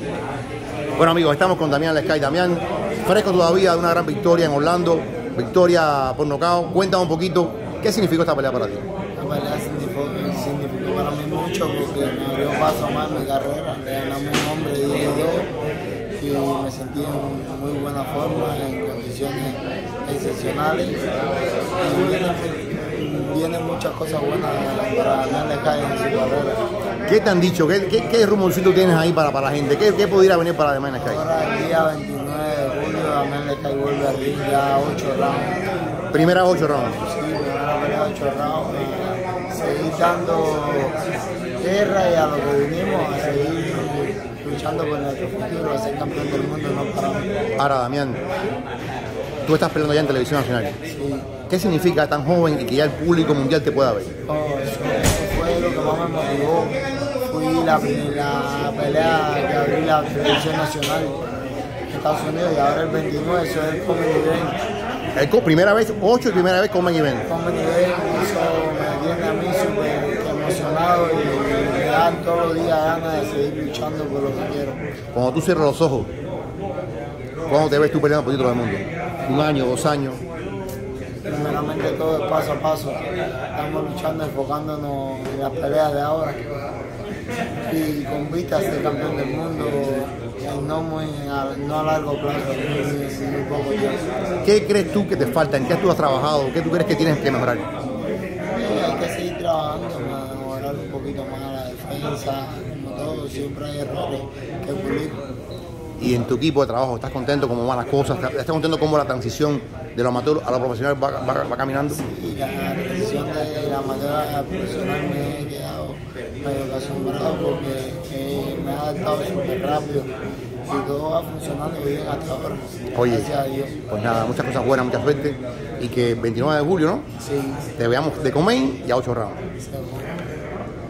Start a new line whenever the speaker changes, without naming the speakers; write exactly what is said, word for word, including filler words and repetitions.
Bueno amigos, estamos con Damián Lescay. Damián, fresco todavía de una gran victoria en Orlando, victoria por nocaut. Cuéntame un poquito, ¿qué significó esta pelea para ti?
La pelea significó, significó para mí mucho porque me abrió paso más en mi carrera. Le ganamos un hombre y dos y me sentí en muy buena forma, en condiciones excepcionales. Y vienen, vienen muchas cosas buenas para Damián Lescay en su carrera.
¿Qué te han dicho? ¿Qué, qué, qué rumorcito tienes ahí para, para la gente? ¿Qué, qué pudiera venir para Damián Lescay?
Ahora el día veintinueve de julio Damián Lescay vuelve a ring ya ocho rounds.
Primera ocho rounds.
Sí, primera pelea ocho rounds. A seguir dando guerra y a lo que vinimos, a seguir luchando por nuestro futuro, a ser campeón del mundo, no paramos.
Ahora Damián, tú estás peleando ya en televisión nacional.
Sí.
¿Qué significa tan joven y que ya el público mundial te pueda ver?
Oh, eso, eso fue lo que más me motivó. Fui la, la pelea que abrí la televisión nacional en Estados Unidos y ahora el veintinueve, eso es el Comedy Event.
El, primera vez, ocho y primera vez Comedy Event.
Comedy Event, eso me tiene a mí súper emocionado y me dan todos los días ganas de seguir luchando por lo que quiero.
Cuando tú cierras los ojos, ¿cuándo te ves tú peleando por título del mundo? ¿Un año, dos años?
Primeramente todo es paso a paso. Estamos luchando, enfocándonos en las peleas de ahora. Y con vistas a ser campeón del mundo, no, muy a, no a largo plazo, muy, muy poco tiempo.
¿Qué crees tú que te falta? ¿En qué tú has trabajado? ¿Qué tú crees que tienes que mejorar?
Eh, hay que seguir trabajando, mejorar un poquito más la defensa, como todo, siempre hay errores que pulir.
Y en tu equipo de trabajo, ¿estás contento cómo van las cosas? ¿Estás contento cómo la transición de lo amateur a lo profesional va, va, va caminando?
Sí, la transición de la amateur a profesional me he quedado medio asombrado porque eh, me ha adaptado súper rápido y todo va funcionando bien hasta ahora.
Oye,
gracias a Dios.
Pues nada, muchas cosas buenas, mucha suerte y que el veintinueve de julio, ¿no?
Sí.
Te veamos de Comey y a ocho rounds.
Seguro.